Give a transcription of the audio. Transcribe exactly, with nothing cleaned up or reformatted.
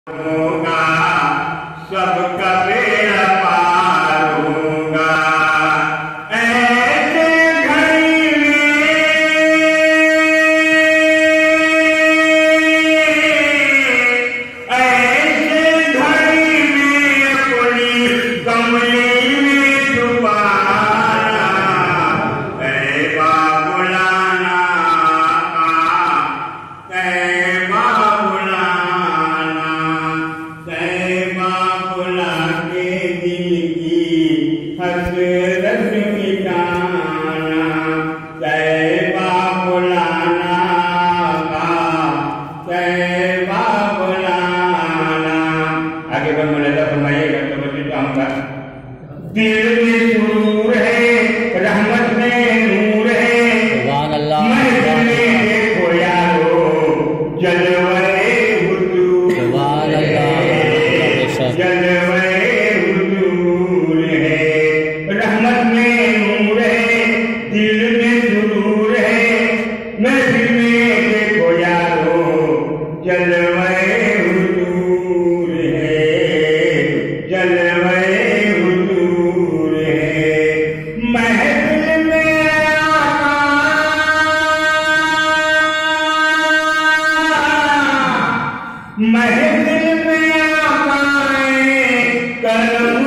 होगा सबका बेड़ा पार होगा। ऐसे घड़ी में ऐसे घड़ी में अपनी कमली में छुपाना तैबा बुलाना तैबा बुलाना तैबा बुला के दिल की हसरत मिटाना तैबा बुलाना तैबा बुलाना। आगे बढ़ मुलाजा फरमाइएगा तो मैं चाहूंगा। दिल में सुरूर है, रहमत में नूर है, महफिल में देखो यारो जलवे हुजूर है, जलवे हुजूर है। रहमत में नूर है, दिल में सुरूर है, महफिल में देखो यारो जलवे हुजूर है, जलवे हुजूर है। महफिल में महफिल में आए करम